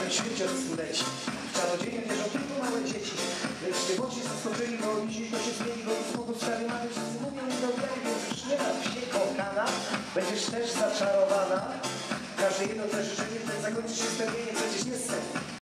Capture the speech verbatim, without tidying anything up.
całym świecie rozleci. W czarodzieje wierzą tylko małe dzieci. Lecz nie bądźcie zaskoczeni, bo dzisiaj to się zmieni, bo już słowo stary mamy, wszyscy mówią i dowiali, więc już nie ma się kochana. Będziesz też zaczarowana. Każde jedno te życzenie, które zakończy się spełnienie, przecież jest sen.